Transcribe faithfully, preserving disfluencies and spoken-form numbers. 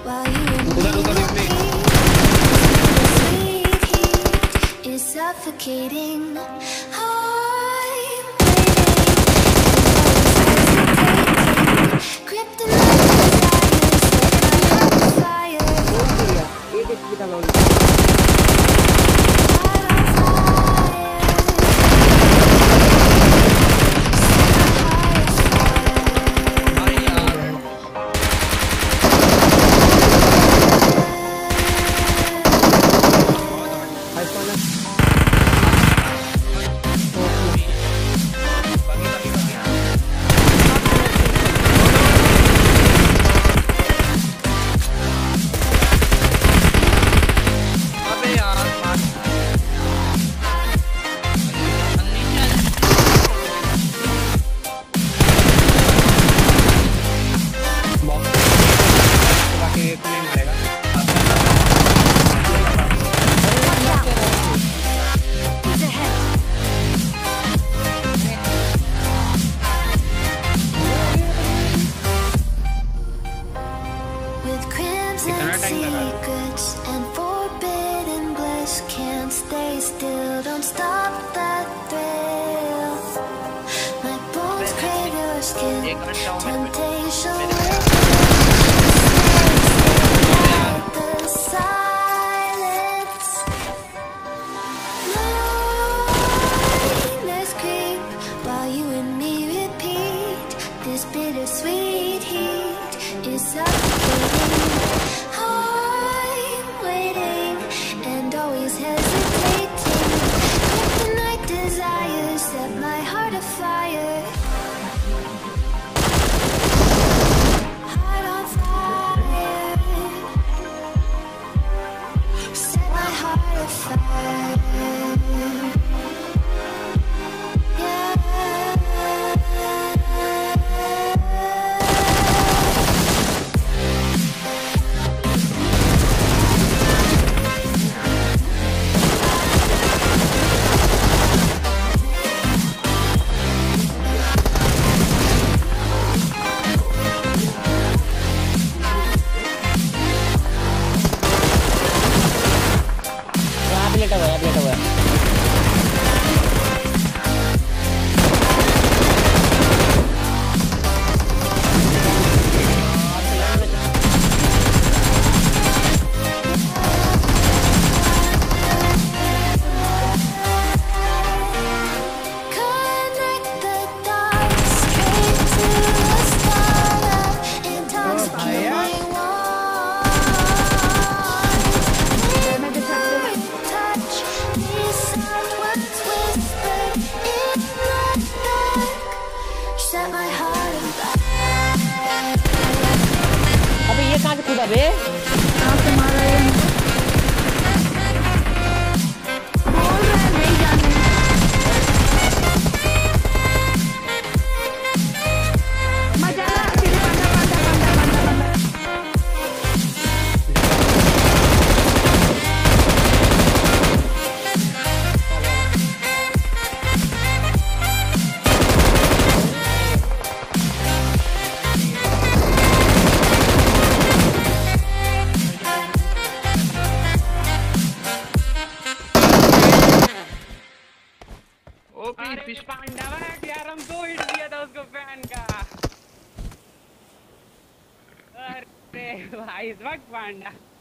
while you and me उधर उधर इसमें sweet heat is suffocating. I'm waiting, kryptonite desires set my heart afire. एक एक की डालो secrets and forbidden bliss. Can't stay still, don't stop that thrill. My bones crave your skin, temptation will like the silence. Loneliness creep while you and me repeat. This bittersweet heat is suffocating. Set my heart afire. Heart on fire. Set my heart afire. लेटा हुआ है लेटा हुआ है अबे ये कहाँ से कूदा बे? कहाँ से मारा ये? बोल रहा है नहीं जाने। मजा आ रहा है बंदा बंदा बंदा बंदा बंदा। फिश पांडा यार हम दो हिट दिया था उसको फैन का। अरे भाई इस वक्त पांडा